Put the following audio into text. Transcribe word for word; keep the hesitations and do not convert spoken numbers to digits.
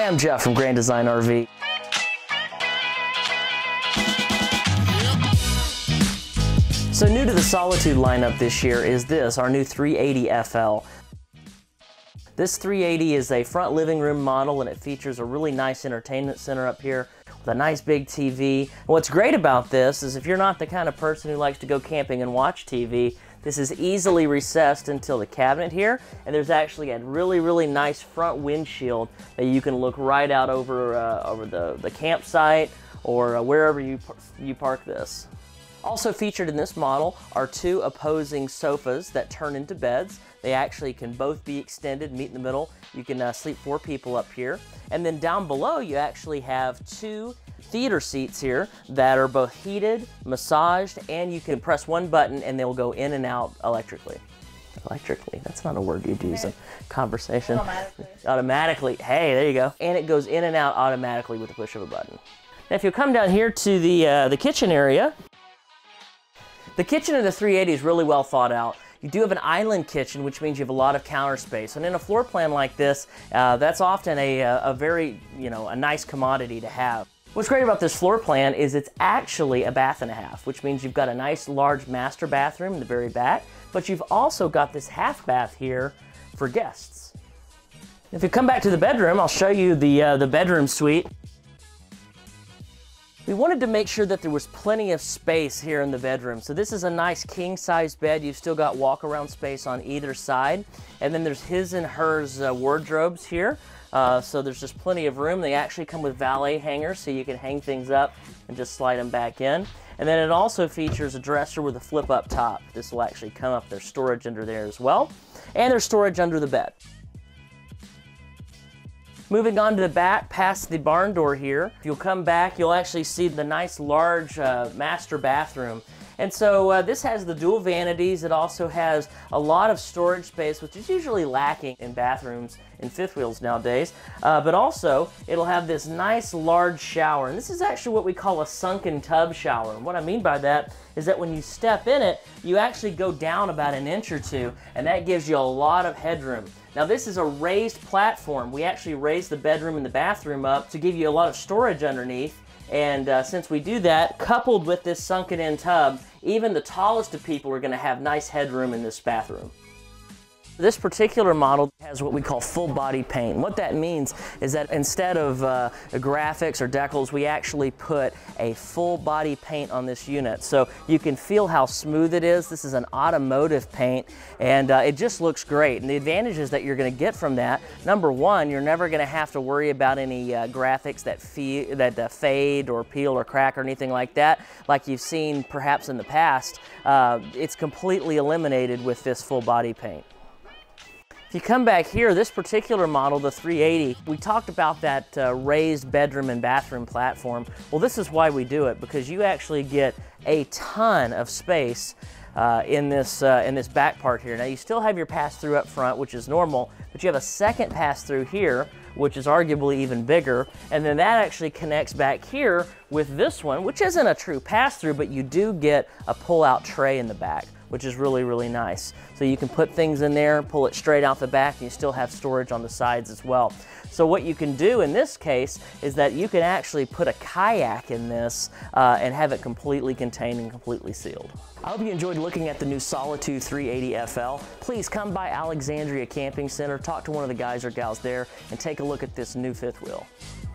Hi, I'm Jeff from Grand Design R V. So new to the Solitude lineup this year is this, our new three eighty F L. This three eighty is a front living room model and it features a really nice entertainment center up here with a nice big T V. And what's great about this is if you're not the kind of person who likes to go camping and watch T V, this is easily recessed into the cabinet here, and there's actually a really, really nice front windshield that you can look right out over, uh, over the, the campsite or uh, wherever you, you park this. Also featured in this model are two opposing sofas that turn into beds. They actually can both be extended, meet in the middle. You can uh, sleep four people up here. And then down below you actually have two theater seats here that are both heated, massaged, and you can press one button and they'll go in and out electrically. Electrically, that's not a word you'd use in conversation. Automatically. Automatically, hey, there you go. And it goes in and out automatically with the push of a button. Now if you come down here to the, uh, the kitchen area, the kitchen in the three eighty is really well thought out. You do have an island kitchen, which means you have a lot of counter space. And in a floor plan like this, uh, that's often a, a very, you know, a nice commodity to have. What's great about this floor plan is it's actually a bath and a half, which means you've got a nice large master bathroom in the very back, but you've also got this half bath here for guests. If you come back to the bedroom, I'll show you the, uh, the bedroom suite. We wanted to make sure that there was plenty of space here in the bedroom. So this is a nice king-size bed. You've still got walk-around space on either side. And then there's his and hers uh, wardrobes here. Uh, so there's just plenty of room. They actually come with valet hangers, so you can hang things up and just slide them back in. And then it also features a dresser with a flip-up top. This will actually come up. There's storage under there as well. And there's storage under the bed. Moving on to the back, past the barn door here, if you'll come back, you'll actually see the nice large uh, master bathroom. And so uh, this has the dual vanities. It also has a lot of storage space, which is usually lacking in bathrooms in fifth wheels nowadays. Uh, but also, it'll have this nice large shower. And this is actually what we call a sunken tub shower. And what I mean by that is that when you step in it, you actually go down about an inch or two, and that gives you a lot of headroom. Now this is a raised platform. We actually raised the bedroom and the bathroom up to give you a lot of storage underneath. And uh, since we do that, coupled with this sunken in tub, even the tallest of people are going to have nice headroom in this bathroom. This particular model has what we call full body paint. What that means is that instead of uh, graphics or decals, we actually put a full body paint on this unit. So you can feel how smooth it is. This is an automotive paint, and uh, it just looks great. And the advantages that you're going to get from that, number one, you're never going to have to worry about any uh, graphics that, fe that uh, fade or peel or crack or anything like that, like you've seen perhaps in the past. Uh, it's completely eliminated with this full body paint. If you come back here, this particular model, the three eighty, we talked about that uh, raised bedroom and bathroom platform. Well, this is why we do it, because you actually get a ton of space uh, in this uh, in this back part here. Now, you still have your pass-through up front, which is normal, but you have a second pass-through here, which is arguably even bigger, and then that actually connects back here with this one, which isn't a true pass-through, but you do get a pull-out tray in the back, which is really, really nice. So you can put things in there, pull it straight out the back, and you still have storage on the sides as well. So what you can do in this case is that you can actually put a kayak in this uh, and have it completely contained and completely sealed. I hope you enjoyed looking at the new Solitude three eighty F L. Please come by Alexandria Camping Center, talk to one of the guys or gals there, and take a look at this new fifth wheel.